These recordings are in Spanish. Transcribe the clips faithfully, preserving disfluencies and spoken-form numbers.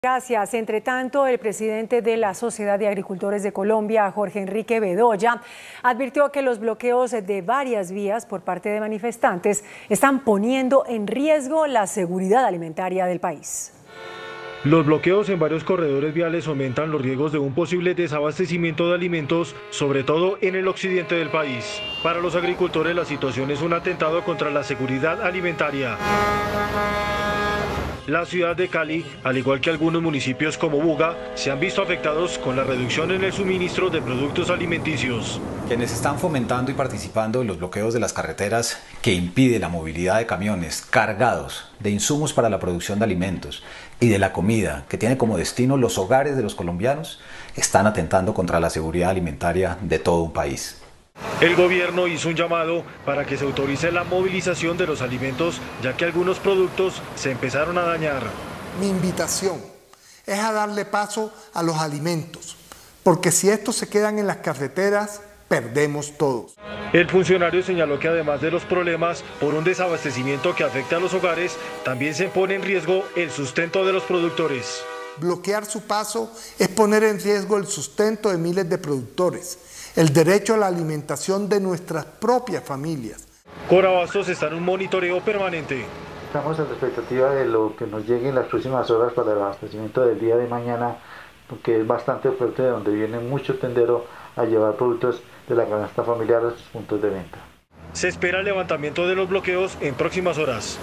Gracias. Entre tanto, el presidente de la Sociedad de Agricultores de Colombia, Jorge Enrique Bedoya, advirtió que los bloqueos de varias vías por parte de manifestantes están poniendo en riesgo la seguridad alimentaria del país. Los bloqueos en varios corredores viales aumentan los riesgos de un posible desabastecimiento de alimentos, sobre todo en el occidente del país. Para los agricultores, la situación es un atentado contra la seguridad alimentaria. La ciudad de Cali, al igual que algunos municipios como Buga, se han visto afectados con la reducción en el suministro de productos alimenticios. Quienes están fomentando y participando en los bloqueos de las carreteras que impide la movilidad de camiones cargados de insumos para la producción de alimentos y de la comida que tiene como destino los hogares de los colombianos, están atentando contra la seguridad alimentaria de todo un país. El gobierno hizo un llamado para que se autorice la movilización de los alimentos, ya que algunos productos se empezaron a dañar. Mi invitación es a darle paso a los alimentos, porque si estos se quedan en las carreteras, perdemos todos. El funcionario señaló que además de los problemas por un desabastecimiento que afecta a los hogares, también se pone en riesgo el sustento de los productores. Bloquear su paso es poner en riesgo el sustento de miles de productores, el derecho a la alimentación de nuestras propias familias. Corabastos está en un monitoreo permanente. Estamos en la expectativa de lo que nos llegue en las próximas horas para el abastecimiento del día de mañana, que es bastante fuerte, de donde vienen muchos tenderos a llevar productos de la canasta familiar a sus puntos de venta. Se espera el levantamiento de los bloqueos en próximas horas.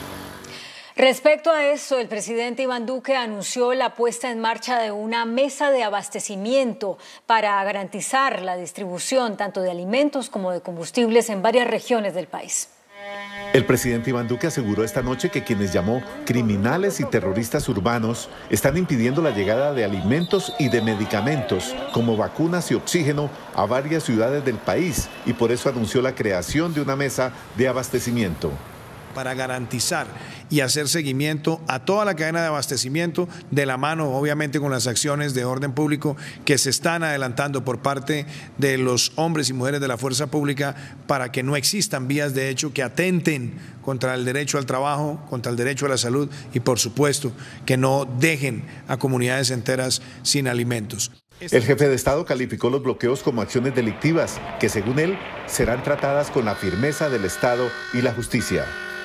Respecto a eso, el presidente Iván Duque anunció la puesta en marcha de una mesa de abastecimiento para garantizar la distribución tanto de alimentos como de combustibles en varias regiones del país. El presidente Iván Duque aseguró esta noche que quienes llamó criminales y terroristas urbanos están impidiendo la llegada de alimentos y de medicamentos como vacunas y oxígeno a varias ciudades del país, y por eso anunció la creación de una mesa de abastecimiento. Para garantizar y hacer seguimiento a toda la cadena de abastecimiento, de la mano obviamente con las acciones de orden público que se están adelantando por parte de los hombres y mujeres de la fuerza pública, para que no existan vías de hecho que atenten contra el derecho al trabajo, contra el derecho a la salud y por supuesto que no dejen a comunidades enteras sin alimentos. El jefe de Estado calificó los bloqueos como acciones delictivas que, según él, serán tratadas con la firmeza del Estado y la justicia.